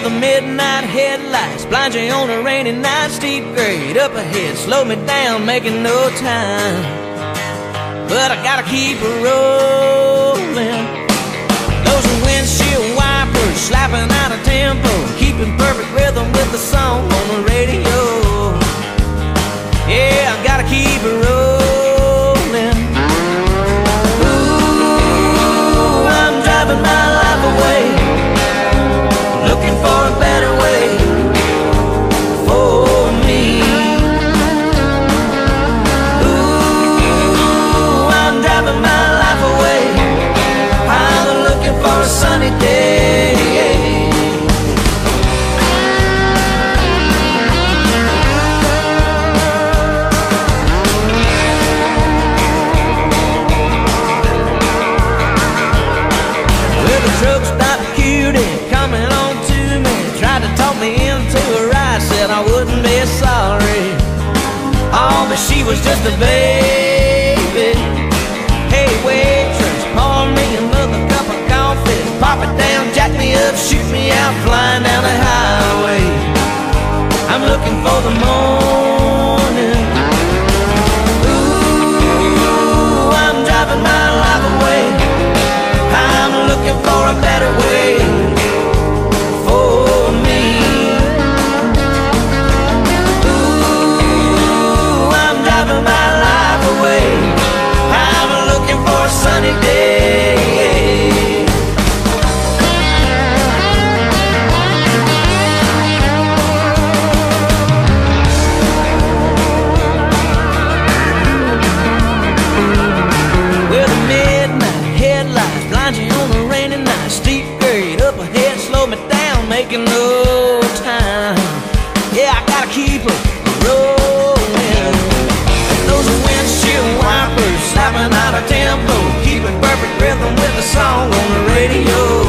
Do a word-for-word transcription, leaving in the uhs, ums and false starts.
the midnight headlights blind you on a rainy night. Steep grade up ahead, slow me down, making no time. But I gotta keep it rolling. Those windshield wipers slapping out of tempo, keeping perfect rhythm with the song on the radio. Yeah, I gotta keep it rolling. Ooh, I'm driving my life away, looking for a better way for me. Ooh, I'm driving my life away, I'm looking for a sunny day. Well, the truck stopped cute and coming on to me, tried to talk me into a ride, said I wouldn't be sorry. Oh, but she was just a baby. Hey, waitress, pour me another cup of coffee, pop it down, jack me up, shoot me out, flying down the highway. I'm looking for the morning. Ooh, I'm driving my life away, I'm looking for a better way for me. Ooh, I'm driving my life away, I'm looking for a sunny day. Well, the midnight headlights blind you on a rainy night. Steep grade up ahead, slow me down, making no time. Yeah, I gotta keep it rolling. Those windshield wipers slapping out of tempo, keeping perfect rhythm with the song on the radio.